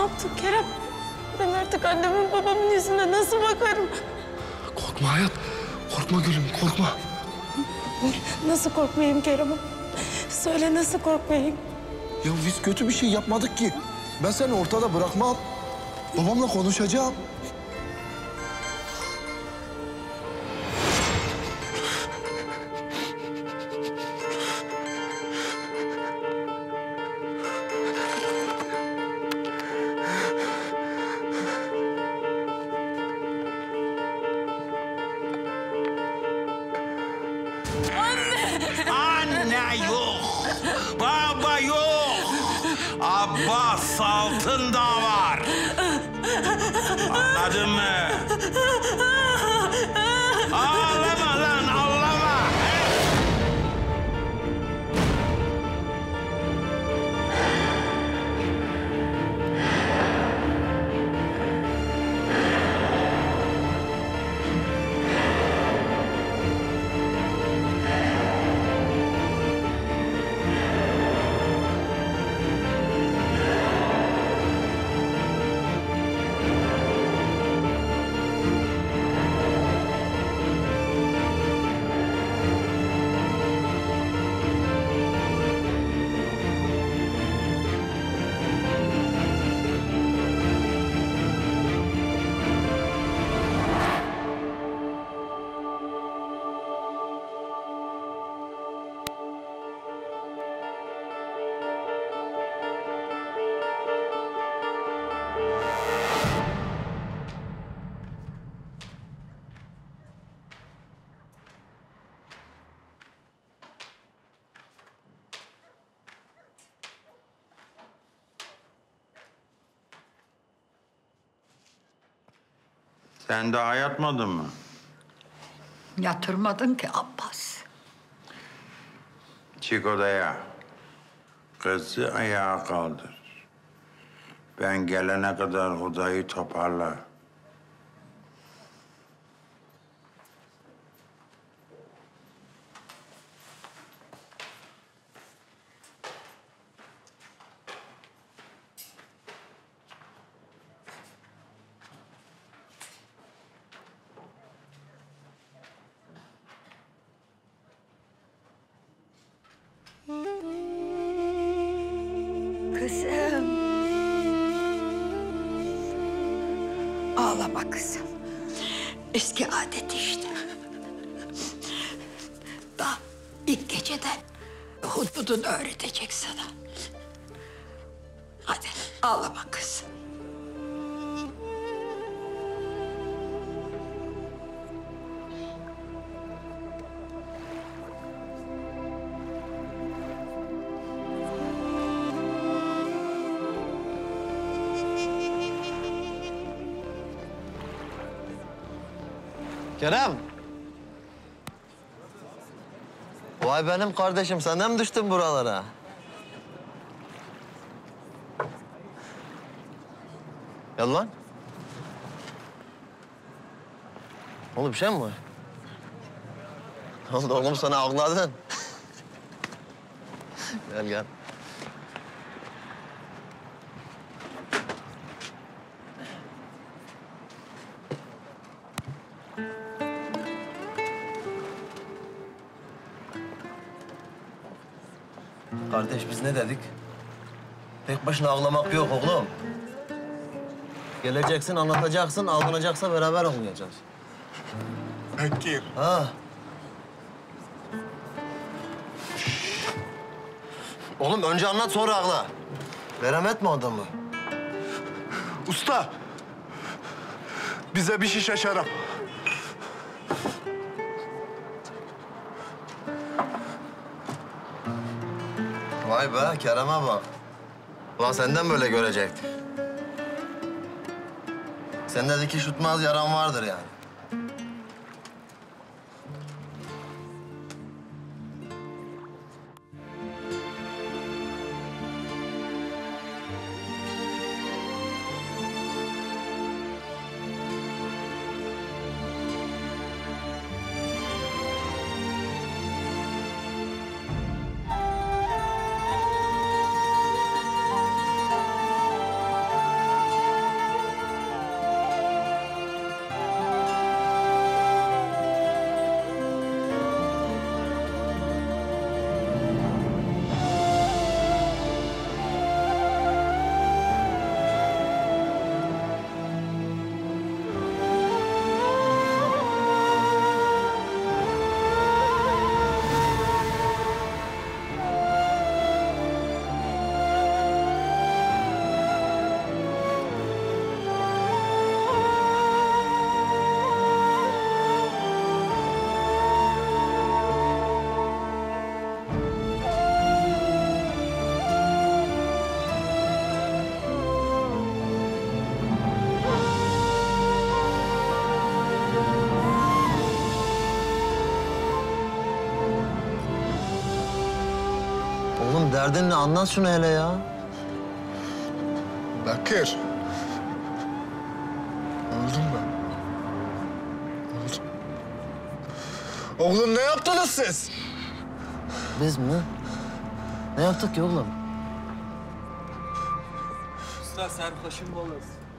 yaptın Kerem? Ben artık annemin babamın yüzüne nasıl bakarım? Korkma hayat. Korkma gülüm, korkma. Nasıl korkmayayım Kerem'im? Söyle nasıl korkmayayım? Ya biz kötü bir şey yapmadık ki. Ben seni ortada bırakmam. Babamla konuşacağım. Anne yok, baba yok. Abbas altında var. Anladın mı? Ağlama lan, ağlama. Sen daha yatmadın mı? Yatırmadın ki Abbas. Çık odaya. Kızı ayağa kaldır. Ben gelene kadar odayı toparla. Kızım. Ağlama kızım. Eski adet işte. Daha ilk geceden hudbudunu öğretecek sana. Hadi ağlama kızım. Kerem. Vay benim kardeşim, sen de mi düştün buralara? Gel lan. Oğlum bir şey mi var? Ne oldu oğlum, sana ağladın? Gel gel. Kardeş biz ne dedik? Tek başına ağlamak yok oğlum. Geleceksin, anlatacaksın, ağlanacaksa beraber ağlayacağız. Bekir. Ha. Oğlum önce anlat sonra ağla. Verem etme adamı. Usta. Bize bir şişe şarap. Vay be Kerem'e bak. Ulan senden böyle görecektik. Sende dikiş tutmaz yaran vardır yani. Oğlum derdin ne? Anlat şunu hele ya. Bekir. Öldüm ben. Öldüm. Oğlum ne yaptınız siz? Biz mi? Ne yaptık ki oğlum? Usta sarhoşum olur.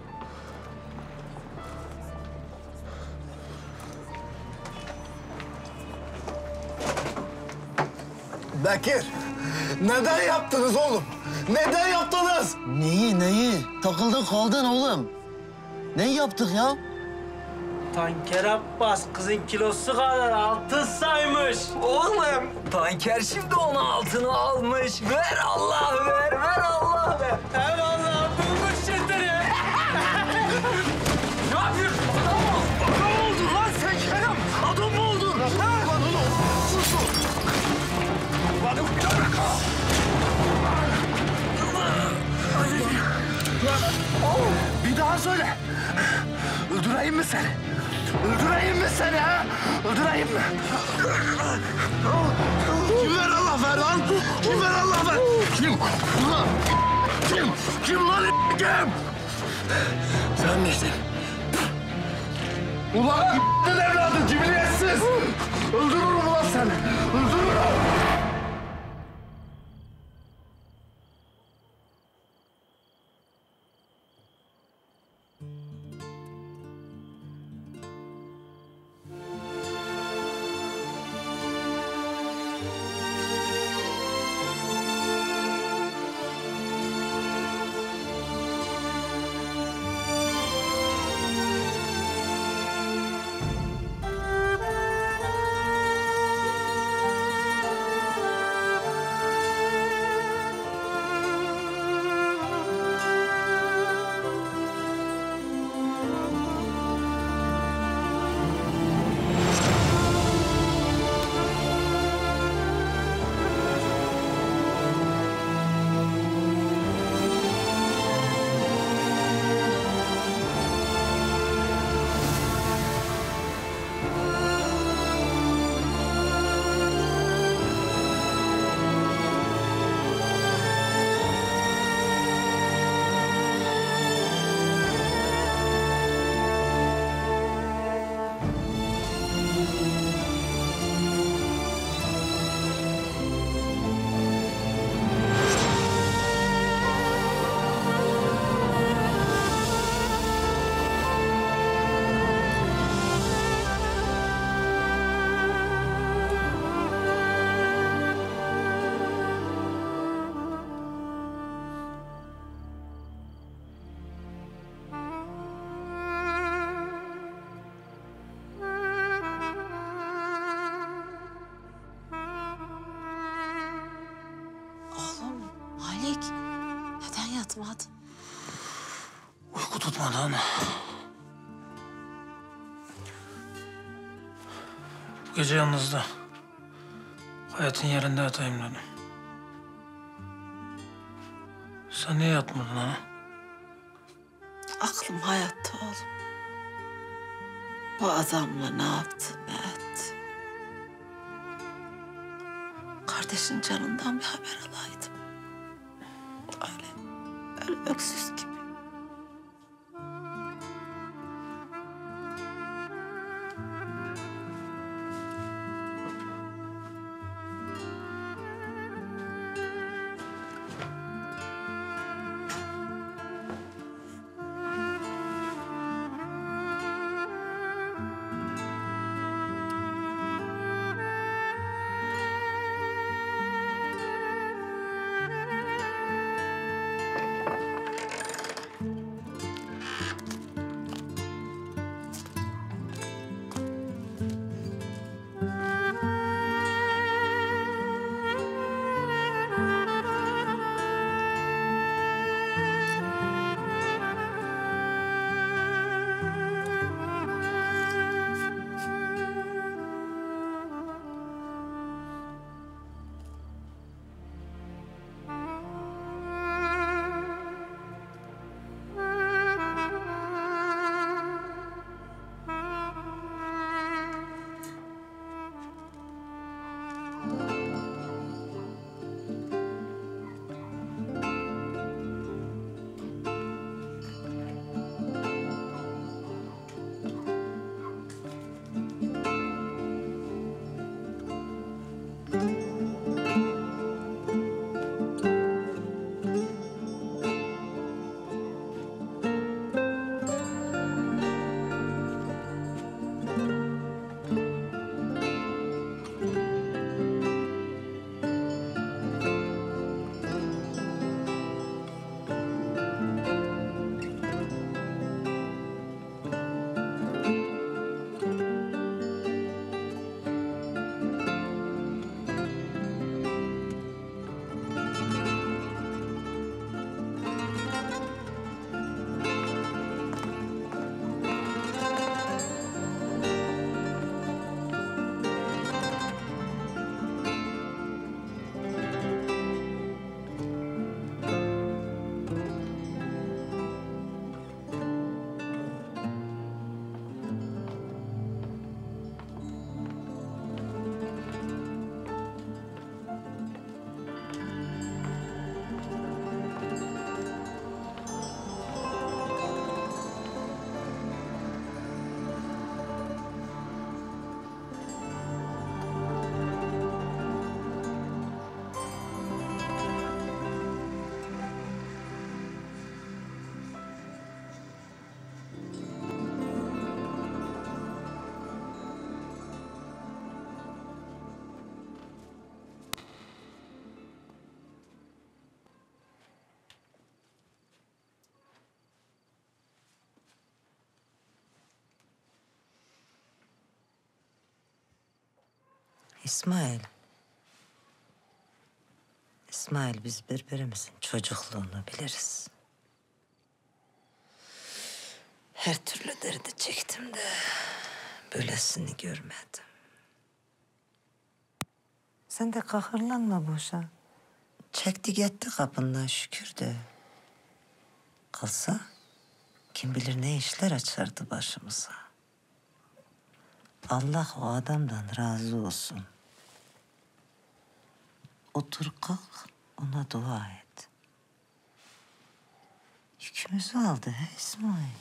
Bekir. Neden yaptınız oğlum? Neden yaptınız? Neyi? Takıldın kaldın oğlum. Ne yaptık ya? Tanker Abbas kızın kilosu kadar altın saymış. Oğlum, tanker şimdi onun altını almış. Ver Allah ver, ver Allah ver. Eyvallah bulmuş şirtleri. Ne yapıyorsun? Adam oldun lan sen Kerem. Adam mı oldun? Bir daha söyle. Öldüreyim mi seni? Öldüreyim mi seni ha? Öldüreyim mi? Kim ver Allah ver lan? Kim ver Allah ver? Kim? Ulan! Kim? Kim lan kim? Sen misin? Ulan evladı cibiliyetsiz! Öldürürüm ulan seni! Öldürürüm! Malik, neden yatmadın? Uyku tutmadı ana. Bu gece yalnızda. Hayatın yerinde yatayım dedim. Sen niye yatmadın ha? Aklım hayatta oğlum. Bu adamla ne yaptı, ne etti? Kardeşin canından bir haber alaydım. Öyle öksüz gibi. İsmail. İsmail, biz birbirimizin çocukluğunu biliriz. Her türlü derdi çektim de böylesini görmedim. Sen de kahırlanma boşa. Çekti gitti kapından şükür de. Kalsa kim bilir ne işler açardı başımıza. Allah o adamdan razı olsun. Otur kalk, ona dua et. Yükümüzü aldı he İsmail.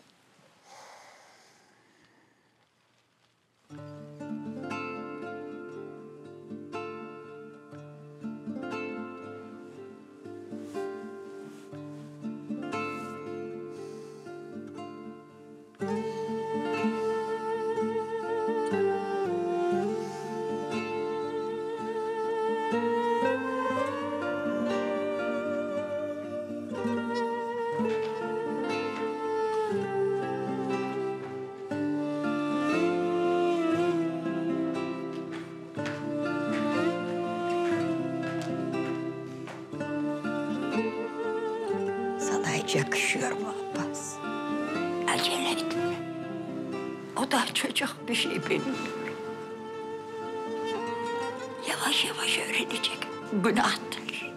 Sana hiç yakışıyor mu Abbas? Acele etme. O da çocuk, bir şey bilmiyor. Yavaş yavaş öğrenecek. Günahtır.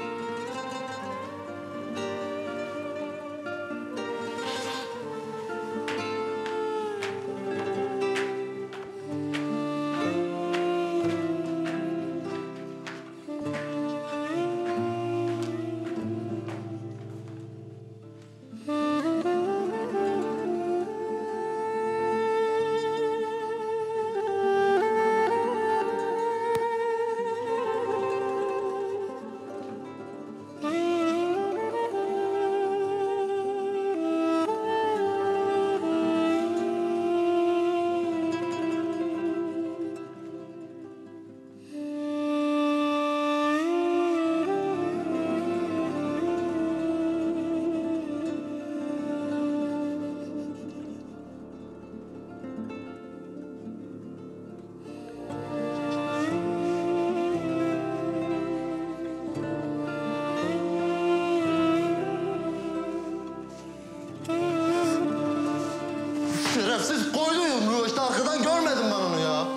Şerefsiz koydu yumruğu işte arkadan görmedim ben onu ya.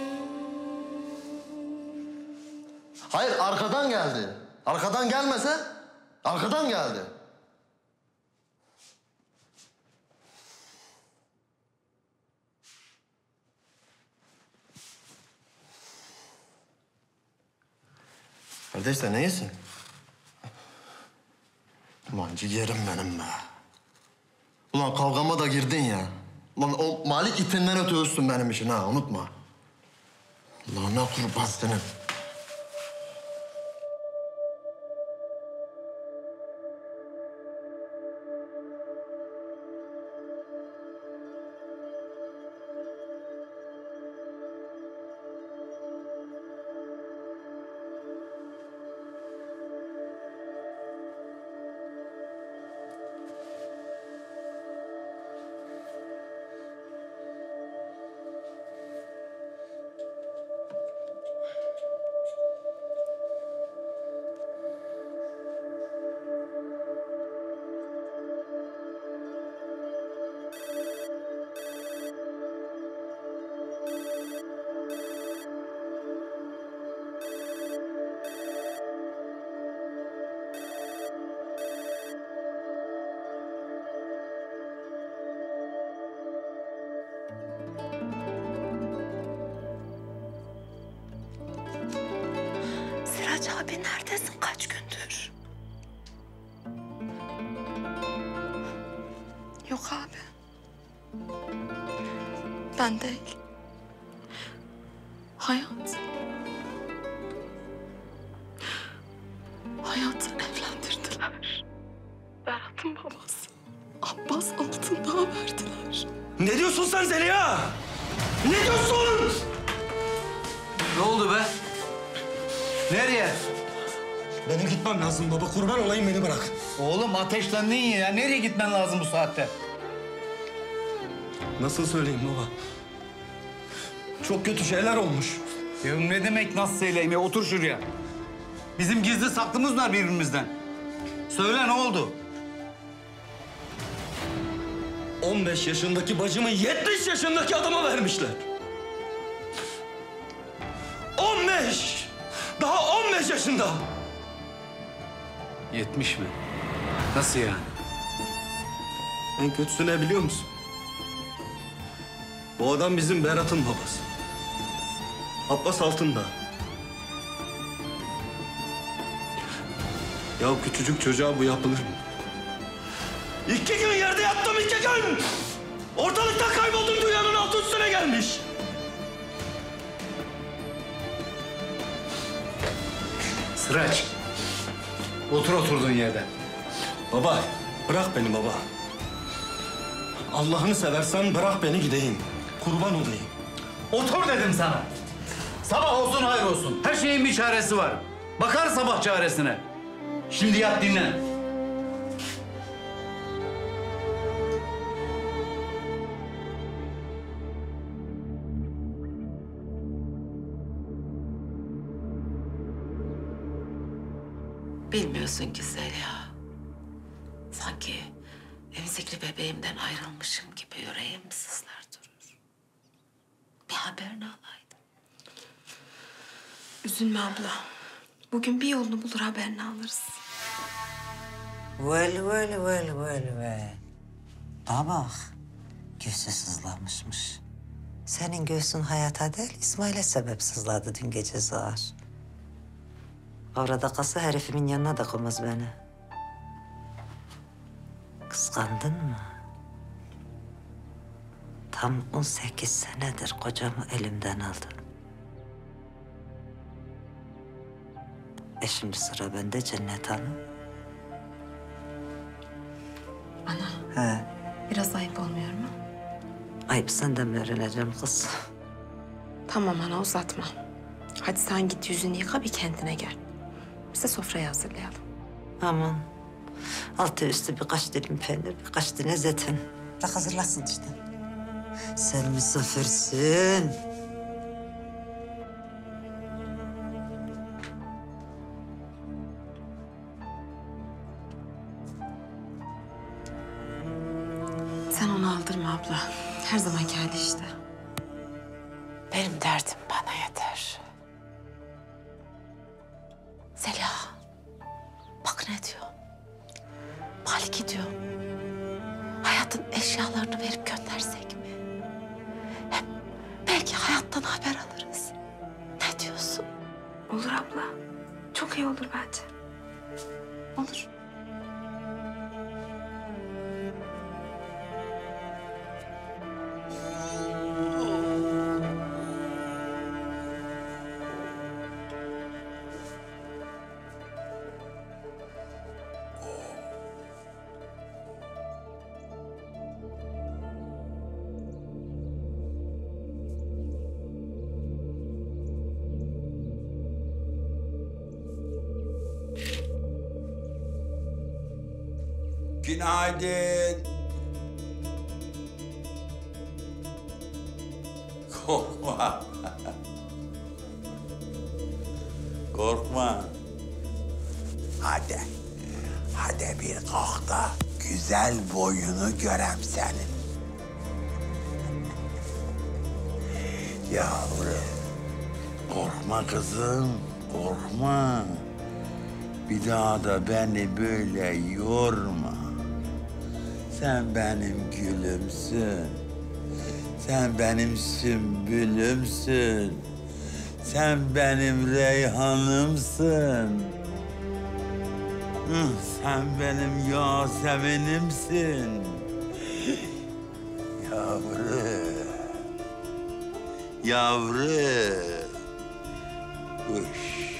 Hayır arkadan geldi. Arkadan gelmese arkadan geldi. Kardeş sen iyisin? Ulan ciğerim benim be. Ulan kavgama da girdin ya. Ulan o Malik itinden öte üstün benim için ha unutma. Ulan ne kurban senin. Sirac abi neredesin kaç gündür? Yok abi. Ben değil. Hayat. Hayat'ı evlendirdiler. Berat'ın babası. Abbas altındağı verdiler. Ne diyorsun sen Zeliha? Ne diyorsun? Ne oldu be? Nereye? Benim gitmem lazım baba. Kurban olayım beni bırak. Oğlum ateşlendin ya. Nereye gitmen lazım bu saatte? Nasıl söyleyeyim baba? Çok kötü şeyler olmuş. Ya ne demek nasıl söyleyeyim ya? Otur şuraya. Bizim gizli saklımız var birbirimizden. Söyle ne oldu? 15 yaşındaki bacımı 70 yaşındaki adama vermişler. 15! Daha 15 yaşında! 70 mi? Nasıl yani? En kötüsü ne biliyor musun? Bu adam bizim Berat'ın babası. Abbas Altındağ. Ya küçücük çocuğa bu yapılır mı? 2 gün yerde yattım, 2 gün! Ortalıktan kayboldum, dünyanın altı üstüne gelmiş. Sıraç. Otur oturduğun yerde. Baba, bırak beni baba. Allah'ını seversen bırak beni gideyim. Kurban olayım. Otur dedim sana. Sabah olsun hayır olsun. Her şeyin bir çaresi var. Bakar sabah çaresine. Şimdi yat dinlen. Bilmiyorsun ki Zeliha. Sanki emzikli bebeğimden ayrılmışım gibi yüreğim sızlar durur. Bir haberini alaydım. Üzülme abla. Bugün bir yolunu bulur, haberini alırız. Vel. Bana bak, göğsü sızlamışmış. Senin göğsün hayata değil, İsmail'e sebep sızladı dün gece zar. Orada kalsa herifimin yanına da koymaz beni. Kıskandın mı? Tam 18 senedir kocamı elimden aldın. Şimdi sıra bende Cennet Hanım. Ana, He, biraz ayıp olmuyor mu? ayıp senden mi öğreneceğim kız? Tamam ana, uzatma. Hadi sen git yüzünü yıka, bir kendine gel. Biz de sofrayı hazırlayalım. Aman. Altı üstü birkaç dilim peynir, birkaç tane zeytin. Bırak hazırlasın işte. Sen misafirsin. Sen onu aldırma abla. Her zamanki hali işte. Benim derdim bana yeter. Zeliha, bak ne diyor. Maliki diyor. Hayatın eşyalarını verip göndersek mi? Hem belki hayattan haber alırız. Ne diyorsun? Olur abla. Çok iyi olur bence. Olur. Günaydın. Korkma. Korkma. Hadi. Hadi bir kalk da güzel boyunu görem senin. Yavrum. Korkma kızım. Korkma. Bir daha da beni böyle yorma. Sen benim gülümsün. Sen benim sümbülümsün. Sen benim reyhanımsın. Sen benim Yasemin'imsin. Yavrum. Uş.